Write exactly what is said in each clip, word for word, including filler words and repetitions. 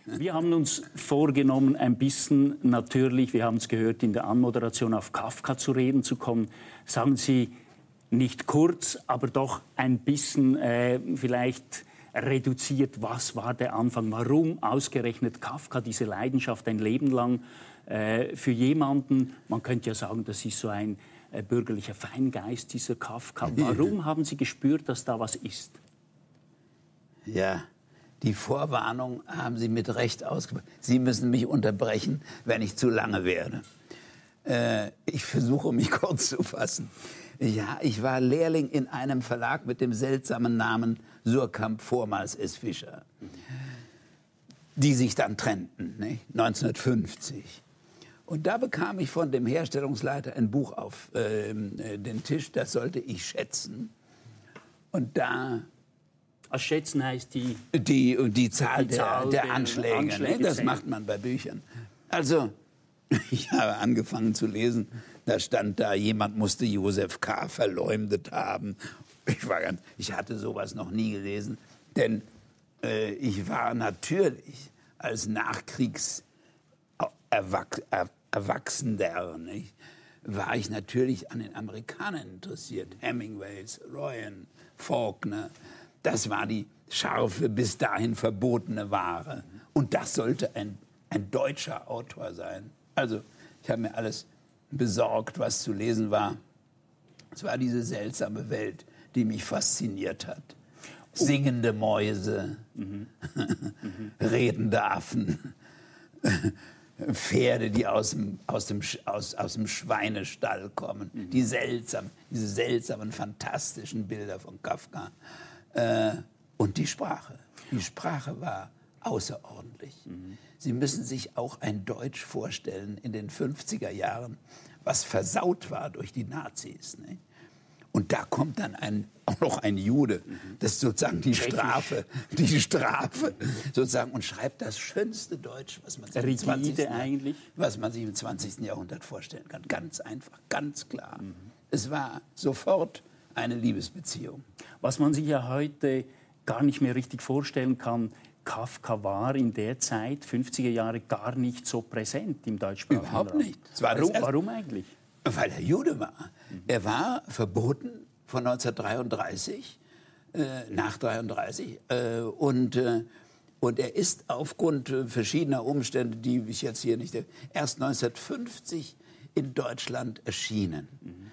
Wir haben uns vorgenommen, ein bisschen natürlich, wir haben es gehört, in der Anmoderation auf Kafka zu reden zu kommen. Sagen Sie nicht kurz, aber doch ein bisschen äh, vielleicht reduziert, was war der Anfang? Warum ausgerechnet Kafka, diese Leidenschaft ein Leben lang äh, für jemanden, man könnte ja sagen, das ist so ein äh, bürgerlicher Feingeist, dieser Kafka. Warum haben Sie gespürt, dass da was ist? Ja, die Vorwarnung haben Sie mit Recht ausgesprochen. Sie müssen mich unterbrechen, wenn ich zu lange werde. Äh, ich versuche, mich kurz zu fassen. Ja, ich war Lehrling in einem Verlag mit dem seltsamen Namen Suhrkamp, vormals S. Fischer, die sich dann trennten, ne? neunzehnhundertfünfzig. Und da bekam ich von dem Herstellungsleiter ein Buch auf äh, den Tisch, das sollte ich schätzen. Und da... Also schätzen heißt die... Die, die Zahl, die Zahl der, der, der Anschläge, Anschläge ne? Das zählen. macht man bei Büchern. Also, ich habe angefangen zu lesen, da stand da, jemand musste Josef K. verleumdet haben. Ich, war ganz, ich hatte sowas noch nie gelesen, denn äh, ich war natürlich als Nachkriegs-Erwachsener, nicht, war ich natürlich an den Amerikanern interessiert. Hemingways, Royan, Faulkner. Das war die scharfe, bis dahin verbotene Ware. Und das sollte ein, ein deutscher Autor sein. Also, ich habe mir alles besorgt, was zu lesen war. Es war diese seltsame Welt, die mich fasziniert hat. Singende Mäuse, mhm. redende Affen, Pferde, die aus dem, aus dem, aus, aus dem Schweinestall kommen. Mhm. Die seltsam, diese seltsamen, fantastischen Bilder von Kafka. Äh, und die Sprache. Die Sprache war außerordentlich. Mhm. Sie müssen sich auch ein Deutsch vorstellen in den fünfziger Jahren, was versaut war durch die Nazis. Ne? Und da kommt dann ein, auch noch ein Jude, das ist sozusagen die Strafe, die Strafe sozusagen, und schreibt das schönste Deutsch, was man sich, im zwanzigsten. Eigentlich? Was man sich im zwanzigsten. Jahrhundert vorstellen kann. Ganz einfach, ganz klar. Mhm. Es war sofort eine Liebesbeziehung. Was man sich ja heute gar nicht mehr richtig vorstellen kann, Kafka war in der Zeit, fünfziger Jahre, gar nicht so präsent im deutschsprachigen Raum. Überhaupt nicht. Warum, warum eigentlich? Weil er Jude war. Mhm. Er war verboten von neunzehnhundertdreiunddreißig, äh, nach dreiunddreißig. Äh, und, äh, und er ist aufgrund äh, verschiedener Umstände, die ich jetzt hier nicht... erst neunzehnhundertfünfzig in Deutschland erschienen. Mhm.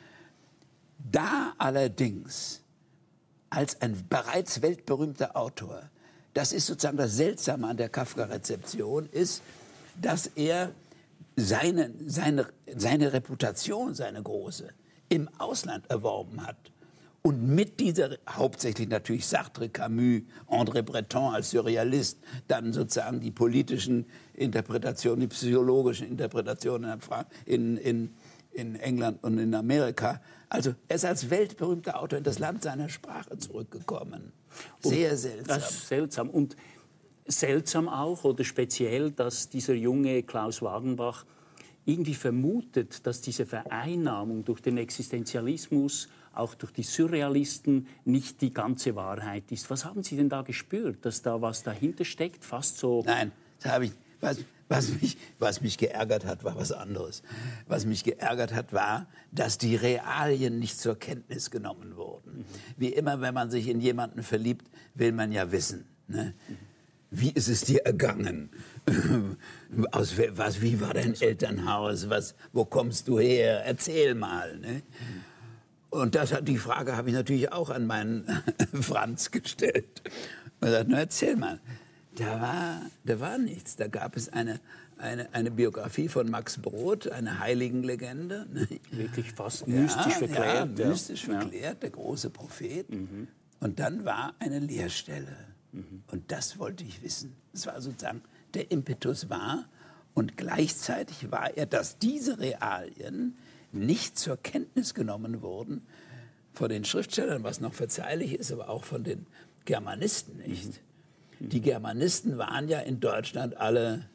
Da allerdings, als ein bereits weltberühmter Autor, das ist sozusagen das Seltsame an der Kafka-Rezeption, ist, dass er seine, seine, seine Reputation, seine große, im Ausland erworben hat. Und mit dieser, hauptsächlich natürlich Sartre, Camus, André Breton als Surrealist, dann sozusagen die politischen Interpretationen, die psychologischen Interpretationen in, in, in England und in Amerika. Also er ist als weltberühmter Autor in das Land seiner Sprache zurückgekommen. Sehr und seltsam. Das ist seltsam. Und seltsam auch oder speziell, dass dieser junge Klaus Wagenbach irgendwie vermutet, dass diese Vereinnahmung durch den Existenzialismus, auch durch die Surrealisten, nicht die ganze Wahrheit ist. Was haben Sie denn da gespürt, dass da was dahinter steckt? Fast so... Nein, das habe ich... Was, was, mich, was mich geärgert hat, war was anderes. Was mich geärgert hat, war, dass die Realien nicht zur Kenntnis genommen wurden. Mhm. Wie immer, wenn man sich in jemanden verliebt, will man ja wissen, ne? Mhm. Wie ist es dir ergangen? Aus, was, wie war dein Elternhaus? Was, wo kommst du her? Erzähl mal. Ne? Und das, die Frage habe ich natürlich auch an meinen Franz gestellt. Und gesagt, na, erzähl mal. Da war, da war nichts. Da gab es eine, eine, eine Biografie von Max Brod, eine Heiligenlegende. Ne? Wirklich fast ja, mystisch verklärt. Ja, mystisch ja. verklärt, der große Prophet. Mhm. Und dann war eine Leerstelle. Mhm. Und das wollte ich wissen. Das war sozusagen, der Impetus war. Und gleichzeitig war er, dass diese Realien nicht zur Kenntnis genommen wurden von den Schriftstellern, was noch verzeihlich ist, aber auch von den Germanisten nicht. Mhm. Die Germanisten waren ja in Deutschland alle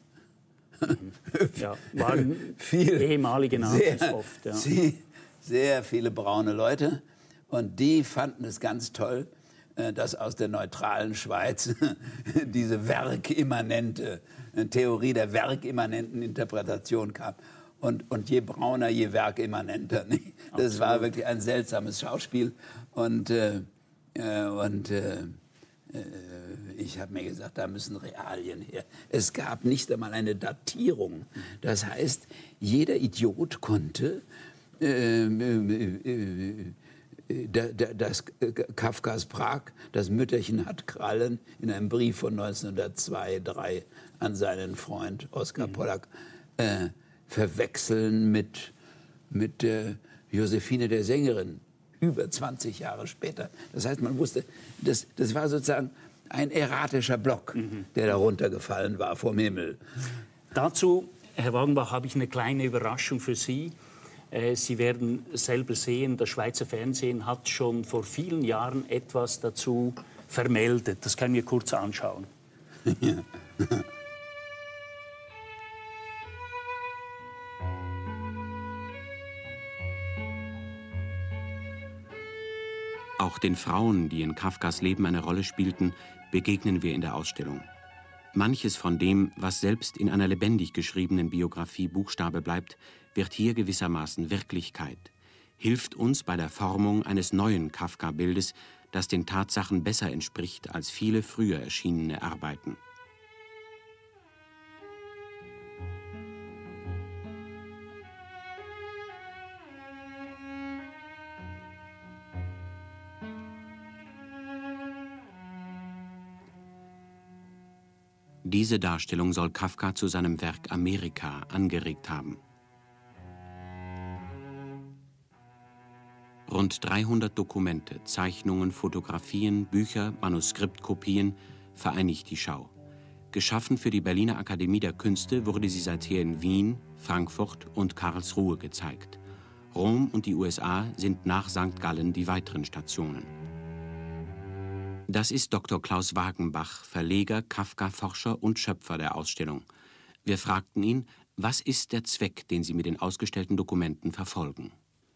ja, waren viel, ehemalige Nazis sehr, oft. Ja. Sehr, sehr viele braune Leute. Und die fanden es ganz toll, dass aus der neutralen Schweiz diese werkimmanente Theorie der werkimmanenten Interpretation kam. Und, und je brauner, je werkimmanenter. Nicht? Das Absolut. War wirklich ein seltsames Schauspiel. Und, äh, und äh, ich habe mir gesagt, da müssen Realien her. Es gab nicht einmal eine Datierung. Das heißt, jeder Idiot konnte äh, äh, äh, das Kafkas Prag, das Mütterchen hat Krallen, in einem Brief von neunzehnhundertzwei, drei an seinen Freund Oskar mhm. Pollack äh, verwechseln mit, mit äh, Josephine der Sängerin, über zwanzig Jahre später. Das heißt, man wusste, das, das war sozusagen ein erratischer Block, mhm. der da runtergefallen war vom Himmel. Dazu, Herr Wagenbach, habe ich eine kleine Überraschung für Sie. Sie werden selber sehen, das Schweizer Fernsehen hat schon vor vielen Jahren etwas dazu vermeldet. Das können wir kurz anschauen. Ja. Auch den Frauen, die in Kafkas Leben eine Rolle spielten, begegnen wir in der Ausstellung. Manches von dem, was selbst in einer lebendig geschriebenen Biografie Buchstabe bleibt, wird hier gewissermaßen Wirklichkeit, hilft uns bei der Formung eines neuen Kafka-Bildes, das den Tatsachen besser entspricht als viele früher erschienene Arbeiten. Diese Darstellung soll Kafka zu seinem Werk Amerika angeregt haben. Rund dreihundert Dokumente, Zeichnungen, Fotografien, Bücher, Manuskriptkopien vereinigt die Schau. Geschaffen für die Berliner Akademie der Künste wurde sie seither in Wien, Frankfurt und Karlsruhe gezeigt. Rom und die U S A sind nach Sankt Gallen die weiteren Stationen. Das ist Doktor Klaus Wagenbach, Verleger, Kafka-Forscher und Schöpfer der Ausstellung. Wir fragten ihn, was ist der Zweck, den Sie mit den ausgestellten Dokumenten verfolgen?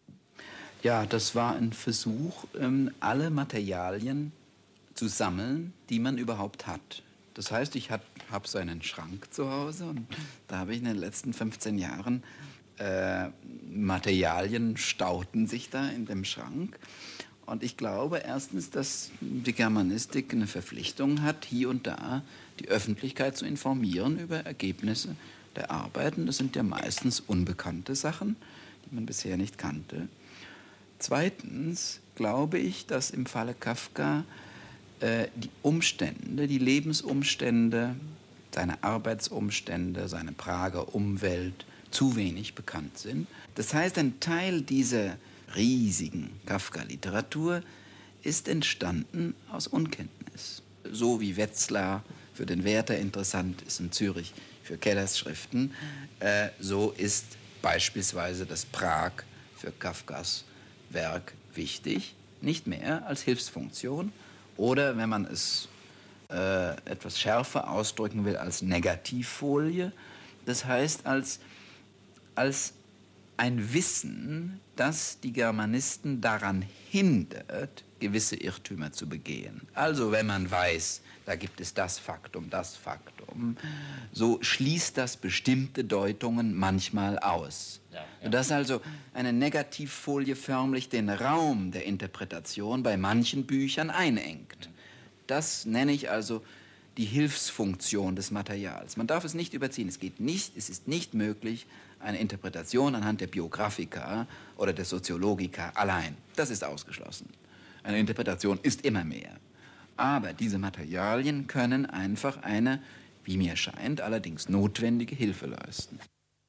Ja, das war ein Versuch, alle Materialien zu sammeln, die man überhaupt hat. Das heißt, ich habe so einen Schrank zu Hause und da habe ich in den letzten fünfzehn Jahren äh, Materialien stauten sich da in dem Schrank. Und ich glaube erstens, dass die Germanistik eine Verpflichtung hat, hier und da die Öffentlichkeit zu informieren über Ergebnisse der Arbeiten. Das sind ja meistens unbekannte Sachen, die man bisher nicht kannte. Zweitens glaube ich, dass im Falle Kafka äh, die Umstände, die Lebensumstände, seine Arbeitsumstände, seine Prager Umwelt zu wenig bekannt sind. Das heißt, ein Teil dieser riesigen Kafka-Literatur ist entstanden aus Unkenntnis. So wie Wetzlar für den Werther interessant ist in Zürich für Kellers Schriften, äh, so ist beispielsweise das Prag für Kafkas Werk wichtig, nicht mehr als Hilfsfunktion oder, wenn man es äh, etwas schärfer ausdrücken will, als Negativfolie, das heißt als, als ein Wissen, das die Germanisten daran hindert, gewisse Irrtümer zu begehen. Also wenn man weiß, da gibt es das Faktum, das Faktum, so schließt das bestimmte Deutungen manchmal aus. Ja, ja. Dass also eine Negativfolie förmlich den Raum der Interpretation bei manchen Büchern einengt. Das nenne ich also die Hilfsfunktion des Materials. Man darf es nicht überziehen. Es geht nicht, es ist nicht möglich, eine Interpretation anhand der Biographica oder der Soziologica allein. Das ist ausgeschlossen. Eine Interpretation ist immer mehr. Aber diese Materialien können einfach eine, wie mir scheint, allerdings notwendige Hilfe leisten.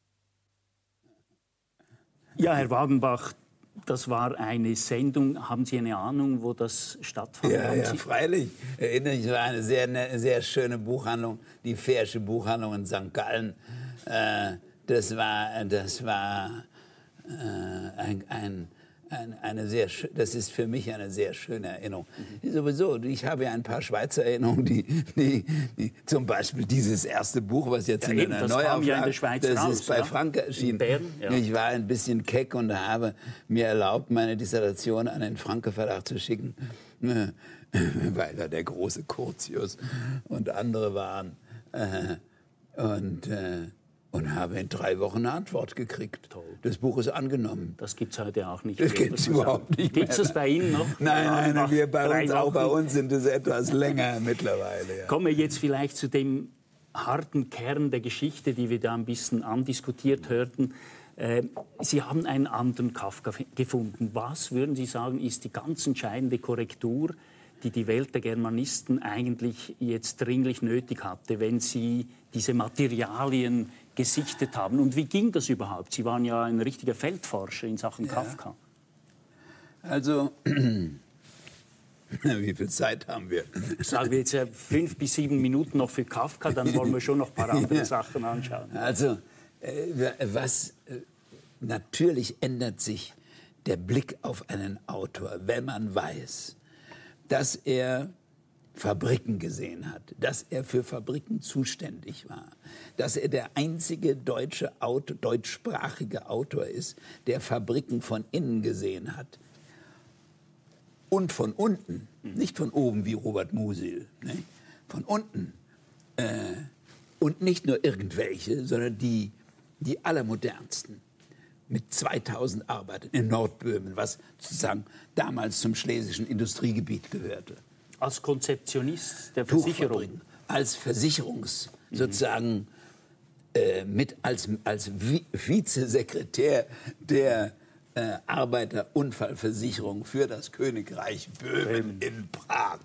Ja, Herr Wagenbach, das war eine Sendung. Haben Sie eine Ahnung, wo das stattfand? Ja, ja, freilich. Erinnere ich mich an eine sehr, eine sehr schöne Buchhandlung, die Fährsche Buchhandlung in Sankt Gallen. Äh, das war, das war äh, ein, ein Ein, eine sehr, das ist für mich eine sehr schöne Erinnerung. Mhm. Sowieso, ich habe ja ein paar Schweizer Erinnerungen, die, die, die zum Beispiel dieses erste Buch, was jetzt ja, in eben, einer Neuauflage, ja in der Schweiz das raus, ist bei ja? Franke erschienen. Bern, ja. Ich war ein bisschen keck und habe mir erlaubt, meine Dissertation an den Franke Verlag zu schicken. weil er der große Curtius und andere waren. Äh, und, äh, und habe in drei Wochen eine Antwort gekriegt. Toll. Das Buch ist angenommen. Das gibt es heute auch nicht mehr. Das gibt es überhaupt nicht mehr. Gibt es das bei Ihnen noch? Nein, nein, wir bei uns, auch bei Wochen. uns sind es etwas länger mittlerweile. Ja. Kommen wir jetzt vielleicht zu dem harten Kern der Geschichte, die wir da ein bisschen andiskutiert hörten. Äh, Sie haben einen anderen Kafka gefunden. Was, würden Sie sagen, ist die ganz entscheidende Korrektur, die die Welt der Germanisten eigentlich jetzt dringlich nötig hatte, wenn sie diese Materialien gesichtet haben? Und wie ging das überhaupt? Sie waren ja ein richtiger Feldforscher in Sachen ja. Kafka. Also, wie viel Zeit haben wir? Sagen wir jetzt ja fünf bis sieben Minuten noch für Kafka, dann wollen wir schon noch ein paar andere Sachen anschauen. Also, äh, was äh, natürlich ändert sich der Blick auf einen Autor, wenn man weiß, dass er Fabriken gesehen hat, dass er für Fabriken zuständig war, dass er der einzige deutsche Autor, deutschsprachige Autor ist, der Fabriken von innen gesehen hat und von unten, nicht von oben wie Robert Musil, ne? Von unten. Äh, und nicht nur irgendwelche, sondern die, die allermodernsten. Mit zweitausend Arbeitern in Nordböhmen, was sozusagen damals zum schlesischen Industriegebiet gehörte. Als Konzeptionist der Versicherung? Als Versicherungs, mhm. sozusagen äh, mit als, als Vizesekretär der äh, Arbeiterunfallversicherung für das Königreich Böhmen in Prag.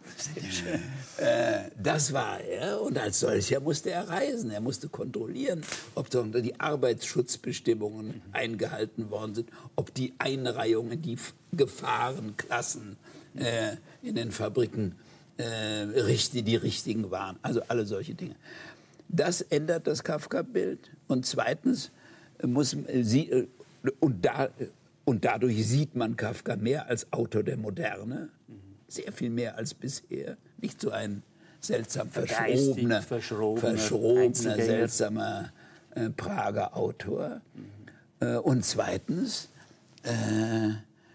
äh, das war er und als solcher musste er reisen. Er musste kontrollieren, ob die Arbeitsschutzbestimmungen mhm. eingehalten worden sind, ob die Einreihung in die Gefahrenklassen äh, in den Fabriken äh, richtig, die richtigen waren. Also alle solche Dinge. Das ändert das Kafka-Bild. Und zweitens muss sie, äh, und da Und dadurch sieht man Kafka mehr als Autor der Moderne, sehr viel mehr als bisher. Nicht so ein seltsam verschrobener, verschrobener, verschrobener seltsamer äh, Prager Autor. Mhm. Äh, und zweitens, äh,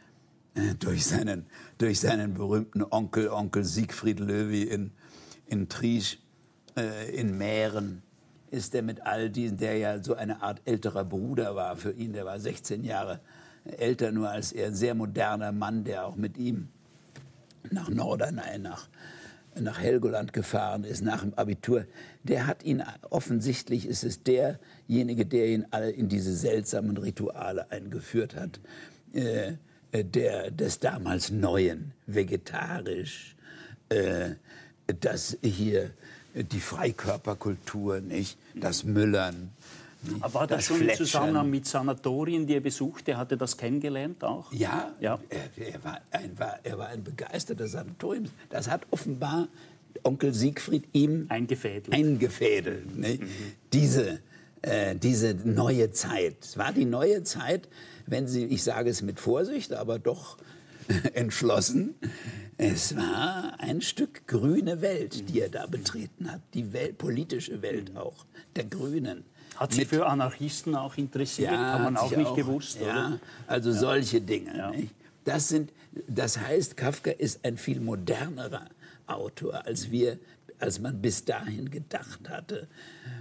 äh, durch, seinen, durch seinen berühmten Onkel, Onkel Siegfried Löwy in, in Triesch, äh, in Mähren, ist er mit all diesen, der ja so eine Art älterer Bruder war für ihn, der war sechzehn Jahre älter nur als er, ein sehr moderner Mann, der auch mit ihm nach Norderney, nach, nach Helgoland gefahren ist, nach dem Abitur. Der hat ihn, offensichtlich ist es derjenige, der ihn alle in diese seltsamen Rituale eingeführt hat, äh, der, des damals Neuen, vegetarisch, äh, das hier, die Freikörperkultur, nicht, das Müllern. Aber war das, das schon im Zusammenhang mit Sanatorien, die er besuchte? Hat er das kennengelernt auch? Ja, ja. Er, er, war ein, war, er war ein begeisterter Sanatorium. Das hat offenbar Onkel Siegfried ihm eingefädelt. eingefädelt ne? mhm. diese, äh, diese neue Zeit. Es war die neue Zeit, wenn Sie, ich sage es mit Vorsicht, aber doch entschlossen, es war ein Stück grüne Welt, die er da betreten hat. Die Welt, politische Welt auch, der Grünen. Hat sich für Anarchisten auch interessiert? Ja, hat man auch nicht auch, gewusst, ja, oder? Also ja. solche Dinge. Ja. Nicht? Das, sind, das heißt, Kafka ist ein viel modernerer Autor, als, wir, als man bis dahin gedacht hatte.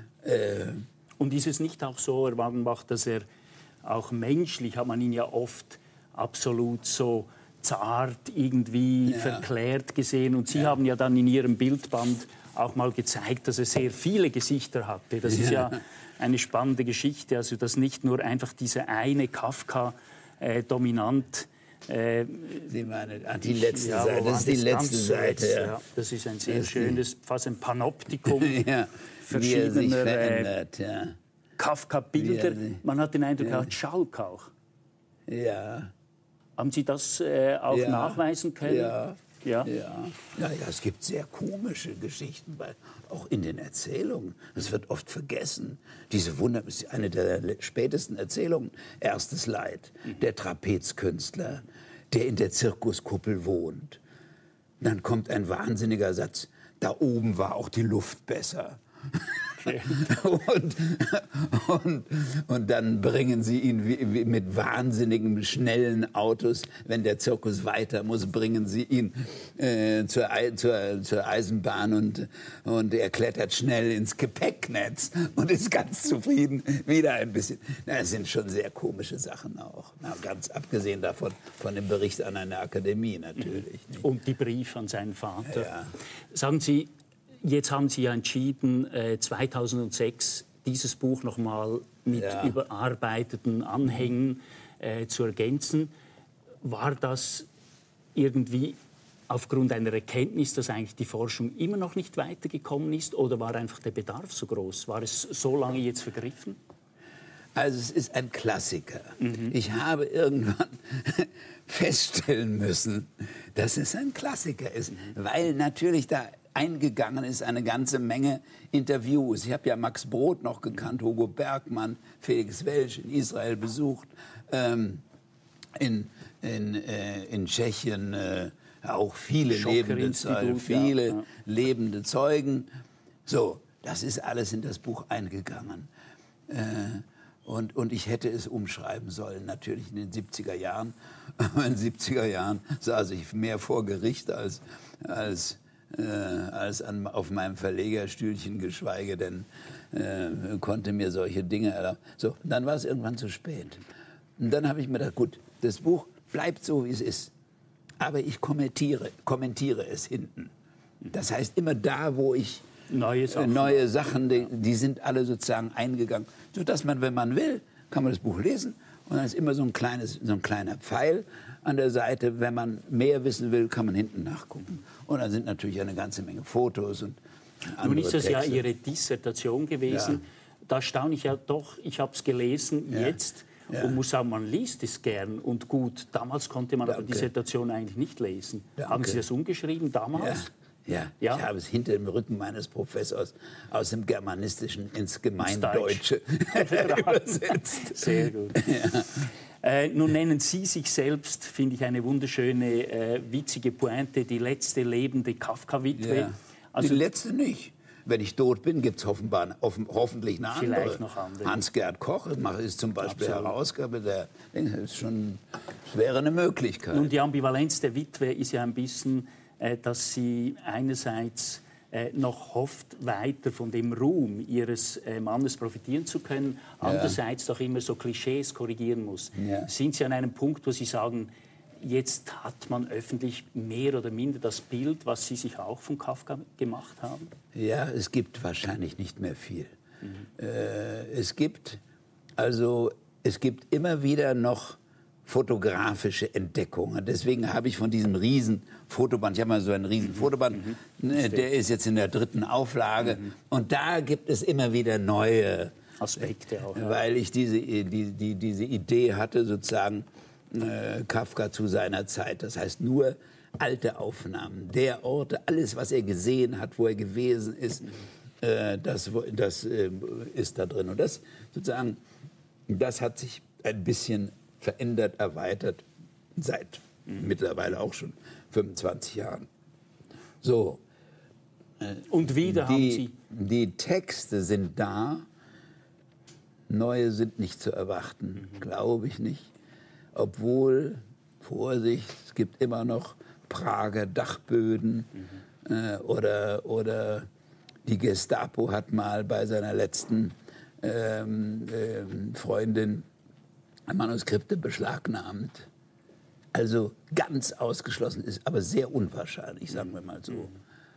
Äh, Und ist es nicht auch so, Herr Wagenbach, dass er auch menschlich, hat man ihn ja oft absolut so zart irgendwie ja. verklärt gesehen. Und Sie ja. haben ja dann in Ihrem Bildband auch mal gezeigt, dass er sehr viele Gesichter hatte. Das ja. ist ja eine spannende Geschichte, also dass nicht nur einfach diese eine Kafka äh, dominant. Äh, Sie meinen, ah, die letzte ja, Seite, das ist die letzte Seite. Ja. Ja, das ist ein sehr schönes, fast ein Panoptikum ja, verschiedener verändert, ja. Kafka-Bilder. Man hat den Eindruck, er hat Schalk auch. Ja. Haben Sie das äh, auch ja. nachweisen können? Ja. Ja. Ja. Ja, ja, es gibt sehr komische Geschichten, bei, auch in den Erzählungen. Das wird oft vergessen. Diese Wunder ist eine der spätesten Erzählungen. Erstes Leid, der Trapezkünstler, der in der Zirkuskuppel wohnt. Dann kommt ein wahnsinniger Satz, da oben war auch die Luft besser. schön. Und, und, und dann bringen sie ihn wie, wie mit wahnsinnigen, schnellen Autos, wenn der Zirkus weiter muss, bringen sie ihn äh, zur, zur, zur Eisenbahn und, und er klettert schnell ins Gepäcknetz und ist ganz zufrieden. Wieder ein bisschen. Das sind schon sehr komische Sachen auch. Na, ganz abgesehen davon, von dem Bericht an eine Akademie natürlich. Nicht? Und die Brief an seinen Vater. Ja. Sagen Sie, jetzt haben Sie ja entschieden, äh, zweitausendsechs dieses Buch noch mal mit Ja. überarbeiteten Anhängen äh, zu ergänzen. War das irgendwie aufgrund einer Erkenntnis, dass eigentlich die Forschung immer noch nicht weitergekommen ist, oder war einfach der Bedarf so groß? War es so lange jetzt vergriffen? Also es ist ein Klassiker. Mhm. Ich habe irgendwann feststellen müssen, dass es ein Klassiker ist, mhm. weil natürlich da eingegangen ist eine ganze Menge Interviews. Ich habe ja Max Brod noch gekannt, Hugo Bergmann, Felix Welsch in Israel besucht, ähm, in, in, äh, in Tschechien äh, auch viele lebende Zeugen, viele ja. lebende Zeugen. So, das ist alles in das Buch eingegangen. Äh, Und, und ich hätte es umschreiben sollen, natürlich in den siebziger Jahren. In den siebziger Jahren saß ich mehr vor Gericht als, als, äh, als an, auf meinem Verlegerstühlchen, geschweige denn äh, konnte mir solche Dinge erlauben. So, dann war es irgendwann zu spät. Und dann habe ich mir gedacht, gut, das Buch bleibt so, wie es ist. Aber ich kommentiere, kommentiere es hinten. Das heißt, immer da, wo ich Neue Sachen, neue Sachen die, die sind alle sozusagen eingegangen, sodass man, wenn man will, kann man das Buch lesen und dann ist immer so ein, kleines, so ein kleiner Pfeil an der Seite. Wenn man mehr wissen will, kann man hinten nachgucken. Und dann sind natürlich eine ganze Menge Fotos und andere Nun ist das Texte. ja Ihre Dissertation gewesen. Ja. Da staune ich ja doch, ich habe es gelesen ja. jetzt ja. und muss sagen, man liest es gern und gut. Damals konnte man aber Dissertation eigentlich nicht lesen. Danke. Haben Sie das umgeschrieben damals? Ja. Ja, ja, ich habe es hinter dem Rücken meines Professors aus dem Germanistischen ins Gemeindeutsche übersetzt. Sehr gut. Ja. Äh, nun nennen Sie sich selbst, finde ich, eine wunderschöne, äh, witzige Pointe, die letzte lebende Kafka-Witwe. Ja. Also, die letzte nicht. Wenn ich tot bin, gibt es offenbar offen, hoffentlich eine andere. Vielleicht noch andere. Hans-Gerd Koch ist zum Beispiel Absolut. Herausgabe. Der, das, ist schon, das wäre eine Möglichkeit. Nun, die Ambivalenz der Witwe ist ja ein bisschen, dass sie einerseits noch hofft, weiter von dem Ruhm ihres Mannes profitieren zu können, andererseits ja. doch immer so Klischees korrigieren muss. Ja. Sind Sie an einem Punkt, wo Sie sagen, jetzt hat man öffentlich mehr oder minder das Bild, was Sie sich auch von Kafka gemacht haben? Ja, es gibt wahrscheinlich nicht mehr viel. Mhm. Äh, es gibt also es gibt immer wieder noch fotografische Entdeckungen. Deswegen habe ich von diesem riesen Fotoband, ich habe mal so einen riesen Fotoband, mhm. ne, der ist jetzt in der dritten Auflage mhm. und da gibt es immer wieder neue Aspekte auch. Ja. Weil ich diese, die, die, diese Idee hatte, sozusagen äh, Kafka zu seiner Zeit, das heißt nur alte Aufnahmen der Orte, alles, was er gesehen hat, wo er gewesen ist, äh, das, das äh, ist da drin. Und das sozusagen, das hat sich ein bisschen verändert, erweitert, seit mhm. mittlerweile auch schon fünfundzwanzig Jahren. So. Äh, Und wieder die, haben Sie... Die Texte sind da, neue sind nicht zu erwarten, mhm. glaube ich nicht. Obwohl, Vorsicht, es gibt immer noch Prager Dachböden mhm. äh, oder, oder die Gestapo hat mal bei seiner letzten ähm, ähm, Freundin Manuskripte beschlagnahmt. Also ganz ausgeschlossen ist, aber sehr unwahrscheinlich, sagen wir mal so.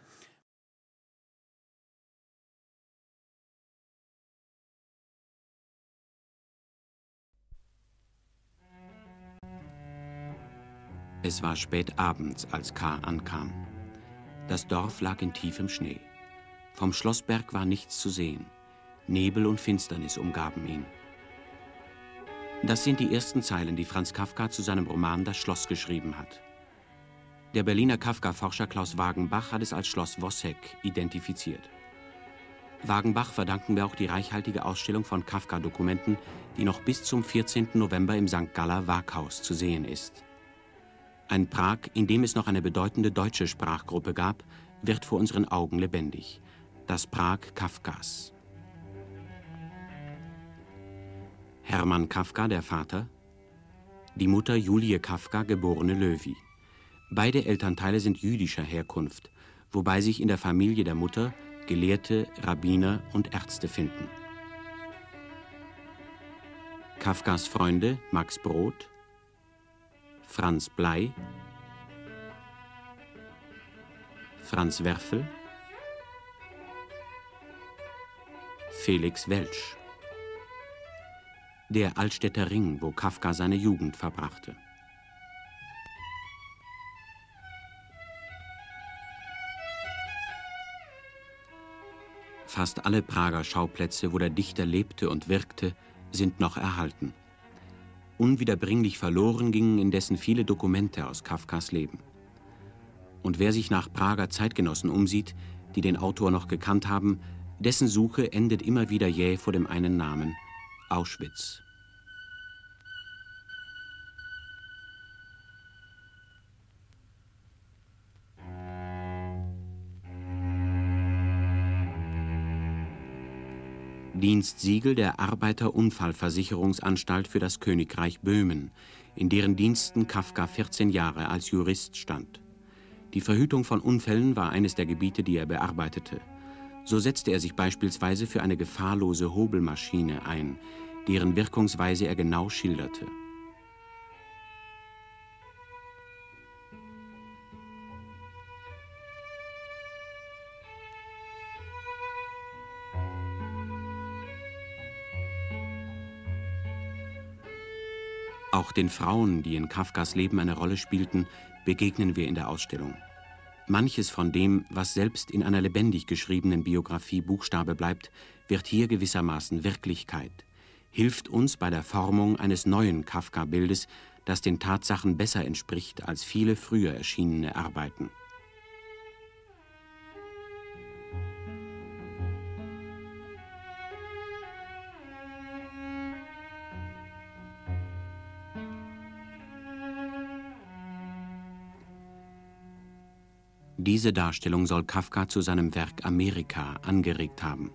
Es war spät abends, als K. ankam. Das Dorf lag in tiefem Schnee. Vom Schlossberg war nichts zu sehen. Nebel und Finsternis umgaben ihn. Das sind die ersten Zeilen, die Franz Kafka zu seinem Roman Das Schloss geschrieben hat. Der Berliner Kafka-Forscher Klaus Wagenbach hat es als Schloss Wosseck identifiziert. Wagenbach verdanken wir auch die reichhaltige Ausstellung von Kafka-Dokumenten, die noch bis zum vierzehnten November im Sankt Galler Waaghaus zu sehen ist. Ein Prag, in dem es noch eine bedeutende deutsche Sprachgruppe gab, wird vor unseren Augen lebendig. Das Prag Kafkas. Hermann Kafka, der Vater, die Mutter Julie Kafka, geborene Löwy. Beide Elternteile sind jüdischer Herkunft, wobei sich in der Familie der Mutter Gelehrte, Rabbiner und Ärzte finden. Kafkas Freunde Max Brod, Franz Blei, Franz Werfel, Felix Welsch. Der Altstädter Ring, wo Kafka seine Jugend verbrachte. Fast alle Prager Schauplätze, wo der Dichter lebte und wirkte, sind noch erhalten. Unwiederbringlich verloren gingen indessen viele Dokumente aus Kafkas Leben. Und wer sich nach Prager Zeitgenossen umsieht, die den Autor noch gekannt haben, dessen Suche endet immer wieder jäh vor dem einen Namen: Auschwitz. Dienstsiegel der Arbeiterunfallversicherungsanstalt für das Königreich Böhmen, in deren Diensten Kafka vierzehn Jahre als Jurist stand. Die Verhütung von Unfällen war eines der Gebiete, die er bearbeitete. So setzte er sich beispielsweise für eine gefahrlose Hobelmaschine ein, deren Wirkungsweise er genau schilderte. Auch den Frauen, die in Kafkas Leben eine Rolle spielten, begegnen wir in der Ausstellung. Manches von dem, was selbst in einer lebendig geschriebenen Biografie Buchstabe bleibt, wird hier gewissermaßen Wirklichkeit, hilft uns bei der Formung eines neuen Kafka-Bildes, das den Tatsachen besser entspricht als viele früher erschienene Arbeiten. Diese Darstellung soll Kafka zu seinem Werk Amerika angeregt haben.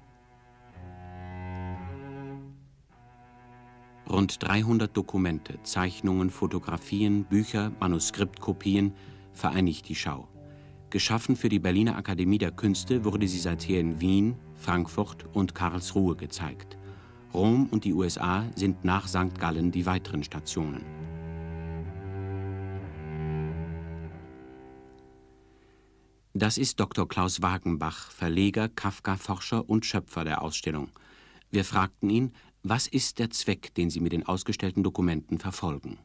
Rund dreihundert Dokumente, Zeichnungen, Fotografien, Bücher, Manuskriptkopien vereinigt die Schau. Geschaffen für die Berliner Akademie der Künste wurde sie seither in Wien, Frankfurt und Karlsruhe gezeigt. Rom und die U S A sind nach Sankt Gallen die weiteren Stationen. Das ist Doktor Klaus Wagenbach, Verleger, Kafka-Forscher und Schöpfer der Ausstellung. Wir fragten ihn, was ist der Zweck, den Sie mit den ausgestellten Dokumenten verfolgen?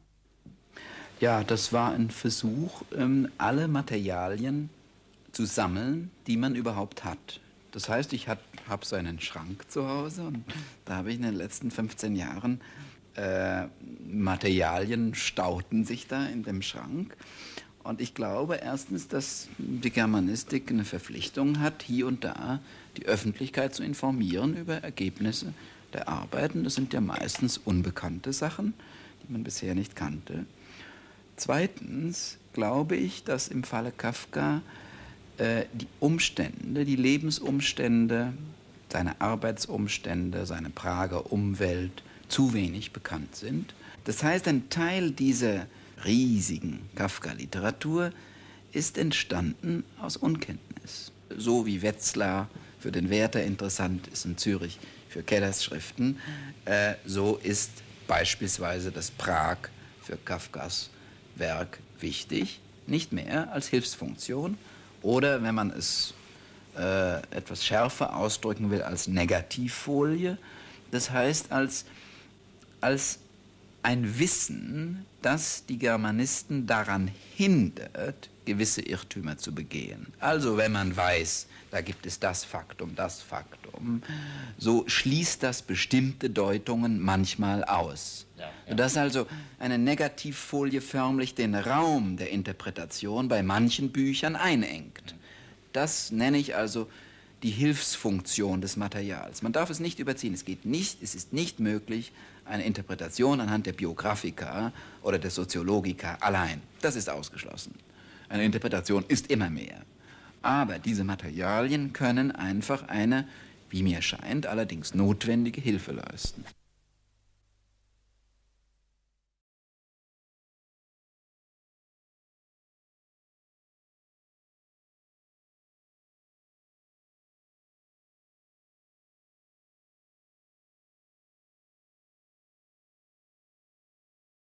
Ja, das war ein Versuch, alle Materialien zu sammeln, die man überhaupt hat. Das heißt, ich habe so einen Schrank zu Hause und da habe ich in den letzten fünfzehn Jahren äh, Materialien stauten sich da in dem Schrank. Und ich glaube erstens, dass die Germanistik eine Verpflichtung hat, hier und da die Öffentlichkeit zu informieren über Ergebnisse der Arbeiten. Das sind ja meistens unbekannte Sachen, die man bisher nicht kannte. Zweitens glaube ich, dass im Falle Kafka äh, die Umstände, die Lebensumstände, seine Arbeitsumstände, seine Prager Umwelt zu wenig bekannt sind. Das heißt, ein Teil dieser riesigen Kafka-Literatur ist entstanden aus Unkenntnis. So wie Wetzlar für den Werther interessant ist in Zürich für Kellers Schriften, äh, so ist beispielsweise das Prag für Kafkas Werk wichtig, nicht mehr als Hilfsfunktion oder, wenn man es äh, etwas schärfer ausdrücken will, als Negativfolie, das heißt als, als ein Wissen, das die Germanisten daran hindert, gewisse Irrtümer zu begehen. Also wenn man weiß, da gibt es das Faktum, das Faktum, so schließt das bestimmte Deutungen manchmal aus. Ja, ja. Sodass also eine Negativfolie förmlich den Raum der Interpretation bei manchen Büchern einengt. Das nenne ich also die Hilfsfunktion des Materials. Man darf es nicht überziehen. Es geht nicht, es ist nicht möglich, eine Interpretation anhand der Biographica oder der Soziologica allein. Das ist ausgeschlossen. Eine Interpretation ist immer mehr. Aber diese Materialien können einfach eine, wie mir scheint, allerdings notwendige Hilfe leisten.